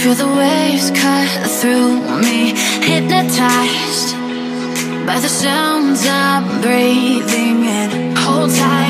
Feel the waves cut through me, hypnotized by the sounds I'm breathing in. Hold tight.